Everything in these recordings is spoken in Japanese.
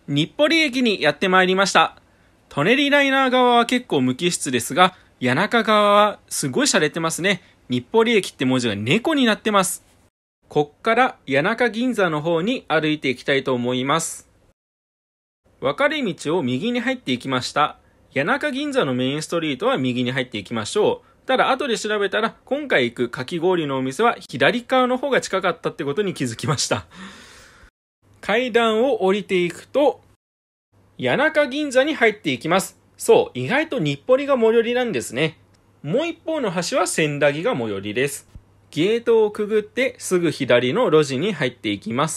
日暮里駅にやってまいりました。舎人ライナー側は結構無機質ですが、谷中側はすごい洒落てますね。日暮里駅って文字が猫になってます。こっから谷中銀座の方に歩いていきたいと思います。分かれ道を右に入っていきました。谷中銀座のメインストリートは右に入っていきましょう。ただ後で調べたら今回行くかき氷のお店は左側の方が近かったってことに気づきました。階段を降りていくと谷中銀座に入っていきます。そう、意外と日暮里が最寄りなんですね。もう一方の端は千駄木が最寄りです。ゲートをくぐってすぐ左の路地に入っていきます。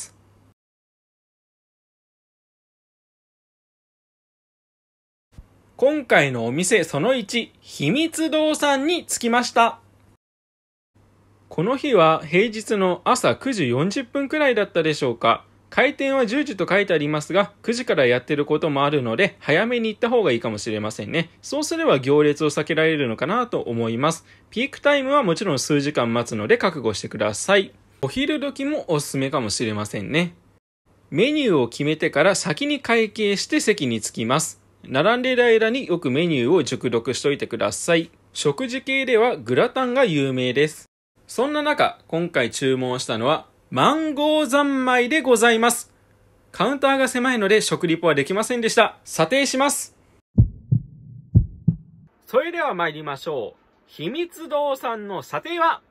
今回のお店その1、秘密堂さんに着きました。この日は平日の朝9時40分くらいだったでしょうか。開店は10時と書いてありますが、9時からやってることもあるので、早めに行った方がいいかもしれませんね。そうすれば行列を避けられるのかなと思います。ピークタイムはもちろん数時間待つので覚悟してください。お昼時もおすすめかもしれませんね。メニューを決めてから先に会計して席に着きます。並んでいる間によくメニューを熟読しといてください。食事系ではグラタンが有名です。そんな中、今回注文したのはマンゴー三昧でございます。カウンターが狭いので食リポはできませんでした。査定します。それでは参りましょう。秘密堂さんの査定は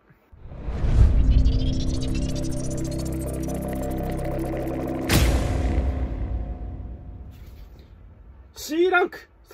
C ランク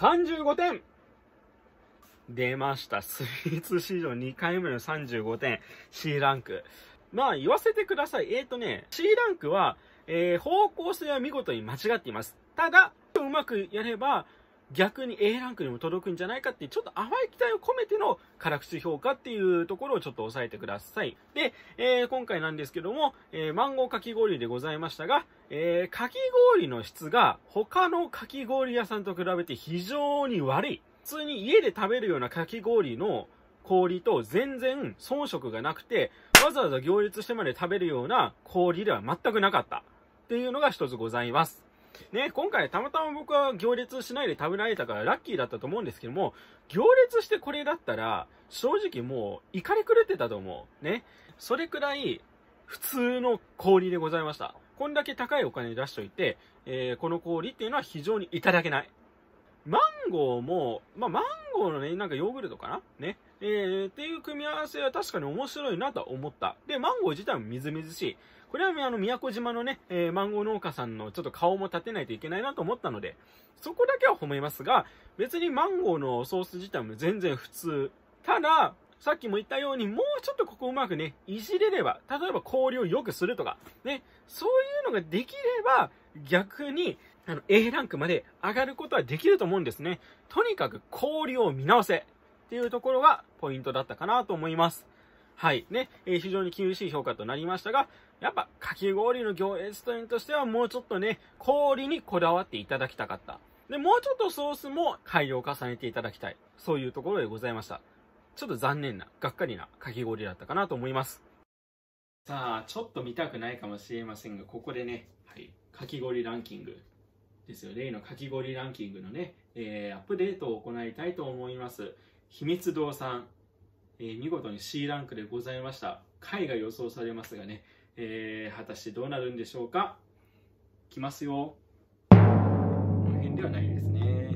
35点。出ました。スイーツ史上2回目の35点。C ランク。まあ言わせてください。C ランクは、方向性は見事に間違っています。ただ、うまくやれば、逆に A ランクにも届くんじゃないかっていう、ちょっと淡い期待を込めての辛口評価っていうところをちょっと押さえてください。で、今回なんですけども、マンゴーかき氷でございましたが、かき氷の質が他のかき氷屋さんと比べて非常に悪い。普通に家で食べるようなかき氷の氷と全然遜色がなくて、わざわざ行列してまで食べるような氷では全くなかったっていうのが一つございます。ね、今回たまたま僕は行列しないで食べられたからラッキーだったと思うんですけども、行列してこれだったら正直もう怒り狂ってたと思う。ね。それくらい普通の氷でございました。こんだけ高いお金出しといて、この氷っていうのは非常にいただけない。マンゴーも、マンゴーのね、なんかヨーグルトかなね。っていう組み合わせは確かに面白いなと思った。で、マンゴー自体もみずみずしい。これは宮古島のね、マンゴー農家さんのちょっと顔も立てないといけないなと思ったので、そこだけは褒めますが、別にマンゴーのソース自体も全然普通。ただ、さっきも言ったように、もうちょっとここうまくね、いじれれば、例えば氷を良くするとか、ね、そういうのができれば、逆に、A ランクまで上がることはできると思うんですね。とにかく氷を見直せっていうところがポイントだったかなと思います。はい。ね、非常に厳しい評価となりましたが、やっぱかき氷の行列店としてはもうちょっとね、氷にこだわっていただきたかった。で、もうちょっとソースも改良を重ねていただきたい。そういうところでございました。ちょっと残念な、がっかりなかき氷だったかなと思います。さあ、ちょっと見たくないかもしれませんが、ここでね、はい、かき氷ランキング。ですよ。例のかき氷ランキングのね、アップデートを行いたいと思います。秘密堂さん、見事に C ランクでございました。下位が予想されますがね、果たしてどうなるんでしょうか。きますよ。この辺ではないですね。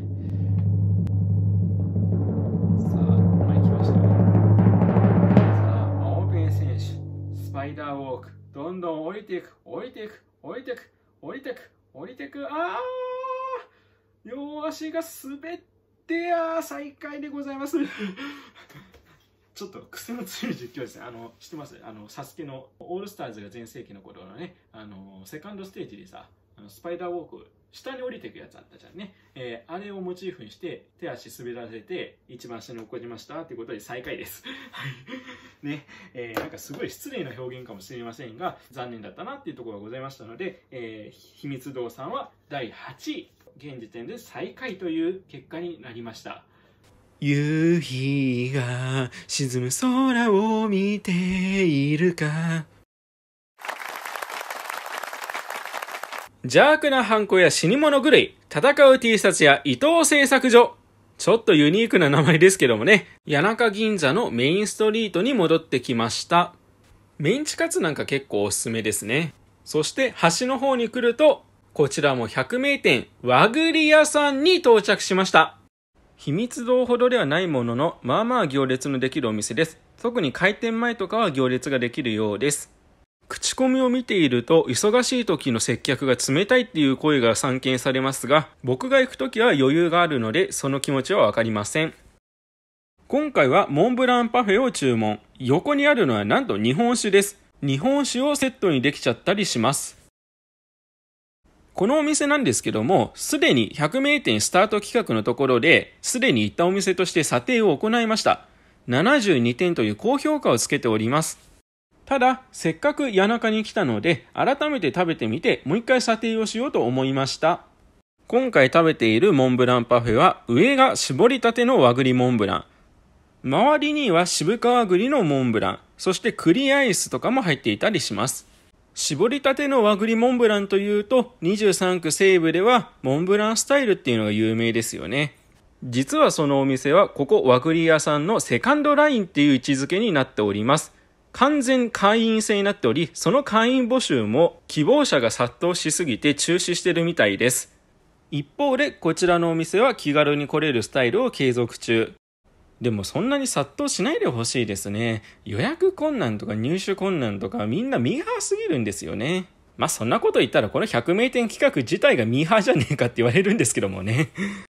さあ、ここまで来ましたよ。さあ、青ペン選手、スパイダーウォーク、どんどん降りていく、降りていく、降りていく、降りていく。降りてく、両足が滑って最下位でございます。ちょっと癖の強い実況ですね。知ってます？サスケのオールスターズが全盛期の頃のね、セカンドステージでさ、スパイダーウォーク、下に降りていくやつあったじゃんね。あれをモチーフにして手足滑らせて一番下に落っこちましたということで最下位です。ね、なんかすごい失礼な表現かもしれませんが残念だったなっていうところがございましたので、秘密堂さんは第8位、現時点で最下位という結果になりました。夕日が沈む空を見ているか。 邪悪なハンコや死に物狂い、戦う T シャツや伊藤製作所。ちょっとユニークな名前ですけどもね、谷中銀座のメインストリートに戻ってきました。メンチカツなんか結構おすすめですね。そして端の方に来ると、こちらも百名店和栗屋さんに到着しました。秘密堂ほどではないものの、まあまあ行列のできるお店です。特に開店前とかは行列ができるようです。口コミを見ていると、忙しい時の接客が冷たいっていう声が散見されますが、僕が行く時は余裕があるので、その気持ちはわかりません。今回はモンブランパフェを注文。横にあるのはなんと日本酒です。日本酒をセットにできちゃったりします。このお店なんですけども、すでに100名店スタート企画のところで、すでに行ったお店として査定を行いました。72点という高評価をつけております。ただ、せっかく谷中に来たので、改めて食べてみて、もう一回査定をしようと思いました。今回食べているモンブランパフェは、上が絞りたての和栗モンブラン。周りには渋皮栗のモンブラン、そして栗アイスとかも入っていたりします。絞りたての和栗モンブランというと、23区西部ではモンブランスタイルっていうのが有名ですよね。実はそのお店は、ここ和栗屋さんのセカンドラインっていう位置づけになっております。完全会員制になっており、その会員募集も希望者が殺到しすぎて中止してるみたいです。一方でこちらのお店は気軽に来れるスタイルを継続中。でもそんなに殺到しないでほしいですね。予約困難とか入手困難とかみんなミーハーすぎるんですよね。まあそんなこと言ったらこの100名店企画自体がミーハーじゃねえかって言われるんですけどもね。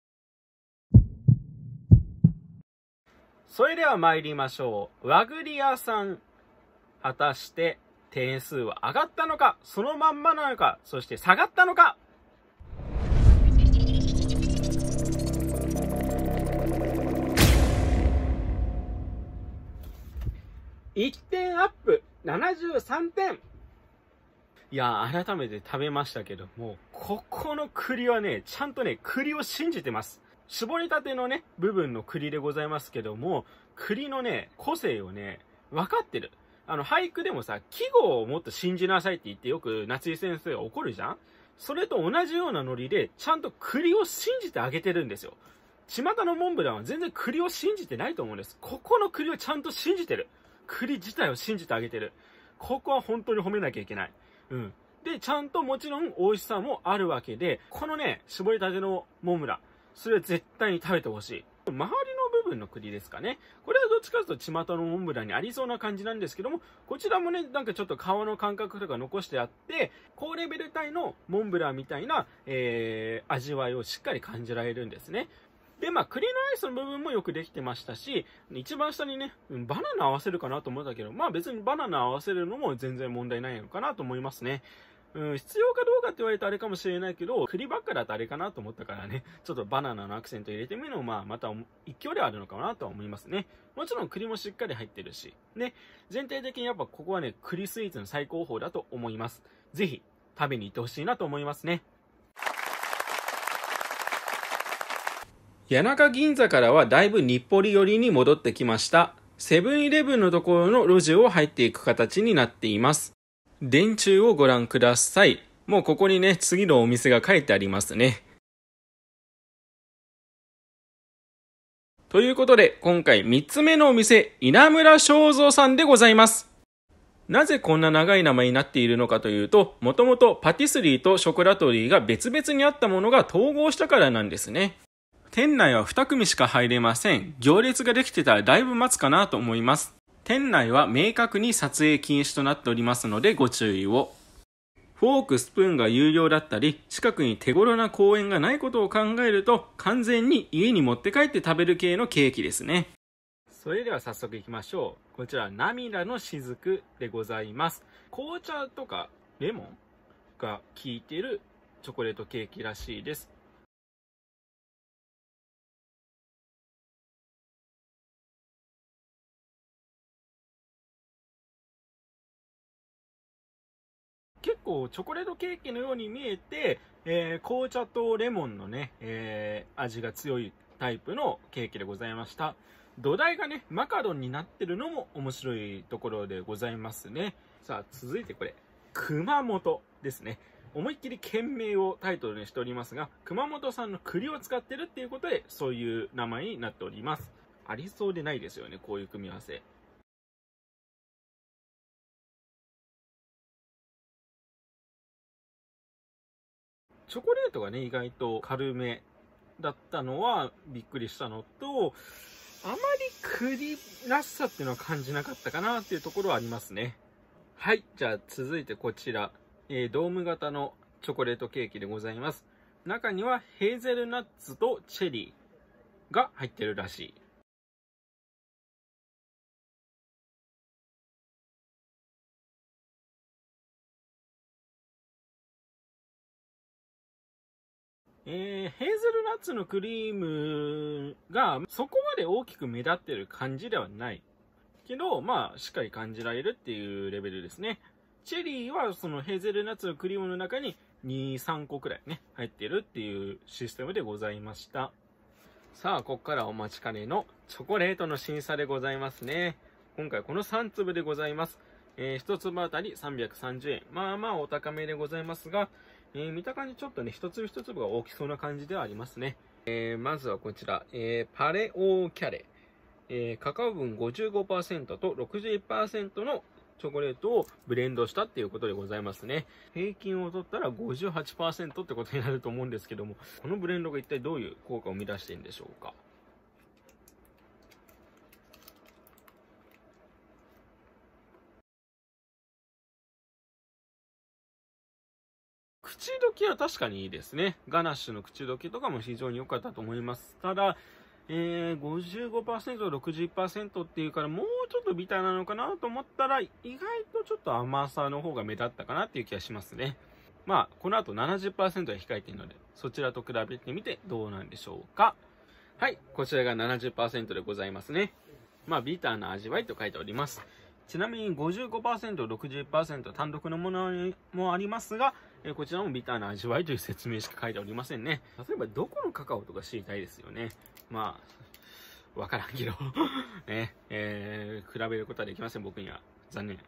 それでは参りましょう。和栗屋さん。果たして点数は上がったのか、そのまんまなのか、そして下がったのか。1点アップ、73点。いや、改めて食べましたけども、ここの栗はね、ちゃんとね、栗を信じてます。絞りたてのね、部分の栗でございますけども、栗のね、個性をね、分かってる。俳句でもさ、季語をもっと信じなさいって言ってよく夏井先生が怒るじゃん。それと同じようなノリで、ちゃんと栗を信じてあげてるんですよ。巷のモンブランは全然栗を信じてないと思うんです。ここの栗をちゃんと信じてる。栗自体を信じてあげてる。ここは本当に褒めなきゃいけない。うん。で、ちゃんともちろん美味しさもあるわけで、このね、絞りたてのモンブラン、それは絶対に食べてほしい。周りの部分の栗ですかね。これはどっちかというと巷のモンブランにありそうな感じなんですけども、こちらもね、なんかちょっと皮の感覚とか残してあって、高レベル帯のモンブランみたいな、味わいをしっかり感じられるんですね。で、まあ、栗のアイスの部分もよくできてましたし、一番下にね、バナナ合わせるかなと思ったけど、まあ別にバナナ合わせるのも全然問題ないのかなと思いますね。必要かどうかって言われるとあれかもしれないけど、栗ばっかだとあれかなと思ったからね、ちょっとバナナのアクセント入れてみるのも、また一興ではあるのかなとは思いますね。もちろん栗もしっかり入ってるし、ね、全体的にやっぱここはね、栗スイーツの最高峰だと思います。ぜひ、食べに行ってほしいなと思いますね。谷中銀座からはだいぶ日暮里寄りに戻ってきました。セブンイレブンのところの路地を入っていく形になっています。電柱をご覧ください。もうここにね、次のお店が書いてありますね。ということで、今回3つ目のお店、稲村正蔵さんでございます。なぜこんな長い名前になっているのかというと、もともとパティスリーとショコラトリーが別々にあったものが統合したからなんですね。店内は2組しか入れません。行列ができてたらだいぶ待つかなと思います。店内は明確に撮影禁止となっておりますのでご注意を。フォーク、スプーンが有料だったり、近くに手頃な公園がないことを考えると、完全に家に持って帰って食べる系のケーキですね。それでは早速いきましょう。こちら、涙の雫でございます。紅茶とかレモンが効いているチョコレートケーキらしいです。結構チョコレートケーキのように見えて、紅茶とレモンのね、味が強いタイプのケーキでございました。土台がね、マカロンになってるのも面白いところでございますね。さあ、続いてこれ、熊本ですね。 思いっきり県名をタイトルにしておりますが、熊本産の栗を使ってるっていうことで、そういう名前になっております。ありそうでないですよね、こういう組み合わせ。チョコレートがね、意外と軽めだったのはびっくりしたのと、あまり栗らしさっていうのは感じなかったかなっていうところはありますね。はい、じゃあ続いてこちら、ドーム型のチョコレートケーキでございます。中にはヘーゼルナッツとチェリーが入ってるらしい。ヘーゼルナッツのクリームがそこまで大きく目立ってる感じではないけど、まあしっかり感じられるっていうレベルですね。チェリーはそのヘーゼルナッツのクリームの中に2、3個くらいね入ってるっていうシステムでございました。さあ、ここからお待ちかねのチョコレートの審査でございますね。今回この3粒でございます。1粒あたり330円。まあまあお高めでございますが、見た感じちょっとね、一粒一粒が大きそうな感じではありますね。まずはこちら、パレオーキャレ。カカオ分 55% と 61% のチョコレートをブレンドしたっていうことでございますね。平均を取ったら 58% ってことになると思うんですけども、このブレンドが一体どういう効果を生み出しているんでしょうか。口どきは確かにいいですね。ガナッシュの口どきとかも非常に良かったと思います。ただ、55%、60% っていうからもうちょっとビターなのかなと思ったら意外とちょっと甘さの方が目立ったかなっていう気がしますね。まあ、この後 70% が控えているので、そちらと比べてみてどうなんでしょうか。はい、こちらが 70% でございますね。まあ、ビターな味わいと書いております。ちなみに 55%、60% 単独のものもありますが、こちらもビターな味わいという説明しか書いておりませんね。例えばどこのカカオとか知りたいですよね。まあ、わからんけどね、比べることはできません、僕には。残念。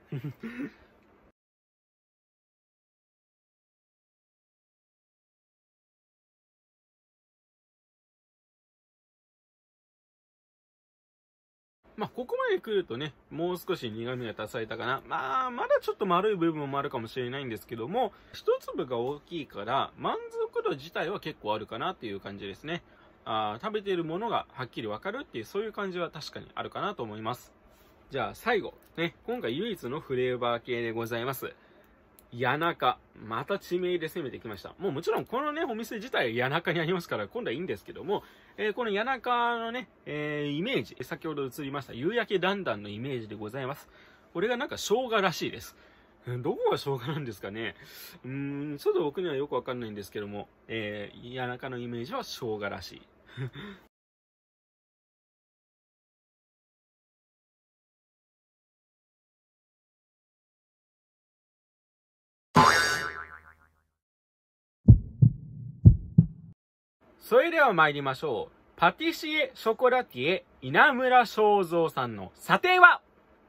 まあ、ここまで来るとね、もう少し苦味が足されたかな。まあ、まだちょっと丸い部分もあるかもしれないんですけども、一粒が大きいから、満足度自体は結構あるかなっていう感じですね。食べているものがはっきりわかるっていう、そういう感じは確かにあるかなと思います。じゃあ最後、ね、今回唯一のフレーバー系でございます。谷中。また地名で攻めてきました。もちろんこのね、お店自体谷中にありますから、今度はいいんですけども、この谷中のね、イメージ、先ほど映りました夕焼けだんだんのイメージでございます。これがなんか生姜らしいです。どこが生姜なんですかね。ちょっと僕にはよくわかんないんですけども、谷中のイメージは生姜らしい。それでは参りましょう。パティシエショコラティエ稲村正蔵さんの査定は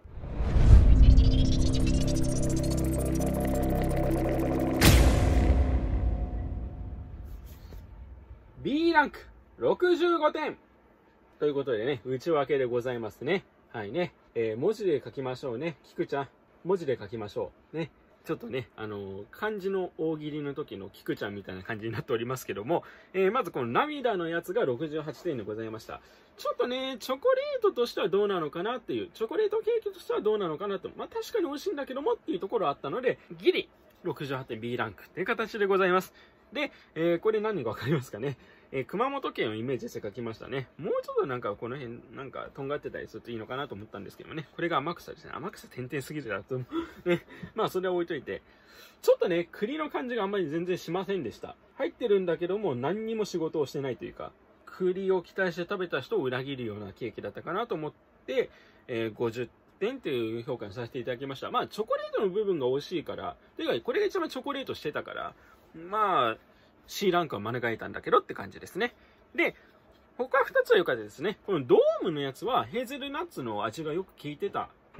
B ランク65点ということでね、内訳でございますね。はいね。文字で書きましょうね。キクちゃん、文字で書きましょう。ね。ちょっとね、漢字の大喜利の時のキクちゃんみたいな感じになっておりますけども、まずこの涙のやつが68点でございました。ちょっとね、チョコレートとしてはどうなのかなっていう、チョコレートケーキとしてはどうなのかなと、まあ確かに美味しいんだけどもっていうところあったので、ギリ68点 B ランクっていう形でございます。で、これ何がわかりますかね。熊本県をイメージして書きましたね。もうちょっとなんかこの辺なんかとんがってたりするといいのかなと思ったんですけどね。これが天草ですね。天草点々すぎるだと。ね。まあそれは置いといて。ちょっとね、栗の感じがあんまり全然しませんでした。入ってるんだけども何にも仕事をしてないというか、栗を期待して食べた人を裏切るようなケーキだったかなと思って、50点という評価にさせていただきました。まあチョコレートの部分が美味しいから、ていうかこれが一番チョコレートしてたから、まあ、C ランクは免れたんだけどって感じですね。で、他2つは良かったですね。このドームのやつはヘーゼルナッツの味がよく効いてた。ね。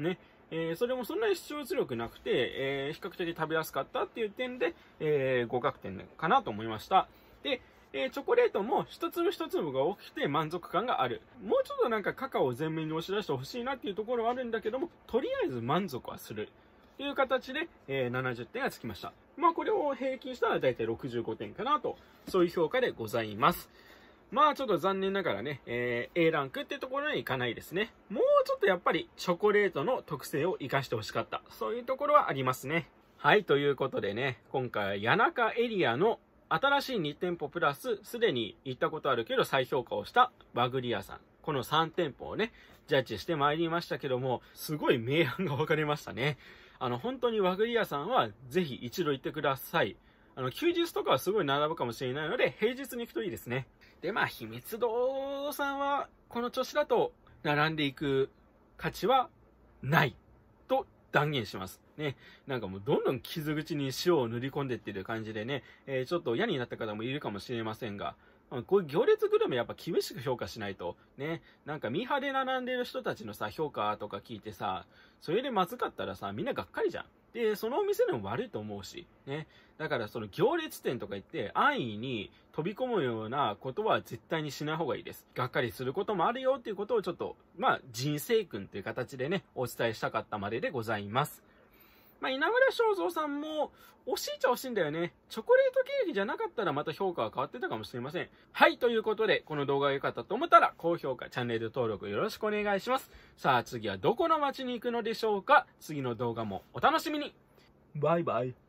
それもそんなに主張強くなくて、比較的食べやすかったっていう点で、合格点かなと思いました。で、チョコレートも一粒一粒が大きくて満足感がある。もうちょっとなんかカカオを前面に押し出してほしいなっていうところはあるんだけども、とりあえず満足はする。という形で、70点がつきました。まあこれを平均したらだいたい65点かなと、そういう評価でございます。まあちょっと残念ながらね、A ランクってところにはいかないですね。もうちょっとやっぱりチョコレートの特性を活かしてほしかった。そういうところはありますね。はい、ということでね、今回は谷中エリアの新しい2店舗プラス、すでに行ったことあるけど再評価をした和栗屋さん。この3店舗をね、ジャッジしてまいりましたけども、すごい明暗が分かれましたね。本当に和栗屋さんはぜひ一度行ってください。休日とかはすごい並ぶかもしれないので、平日に行くといいですね。で、まあ、秘密堂さんは、この調子だと、並んでいく価値はない。と断言します。ね。なんかもうどんどん傷口に塩を塗り込んでってる感じでね、ちょっと嫌になった方もいるかもしれませんが、こういう行列グルメやっぱ厳しく評価しないと、ね、なんかミーハーで並んでる人たちのさ、評価とか聞いてさ、それでまずかったらさ、みんながっかりじゃん。で、そのお店でも悪いと思うし、ね。だからその行列店とか言って安易に飛び込むようなことは絶対にしない方がいいです。がっかりすることもあるよっていうことをちょっと、まあ、人生訓という形でね、お伝えしたかったまででございます。まあ、稲村正蔵さんも、惜しいっちゃ惜しいんだよね。チョコレートケーキじゃなかったらまた評価は変わってたかもしれません。はい、ということで、この動画が良かったと思ったら、高評価、チャンネル登録よろしくお願いします。さあ、次はどこの街に行くのでしょうか。次の動画もお楽しみに。バイバイ。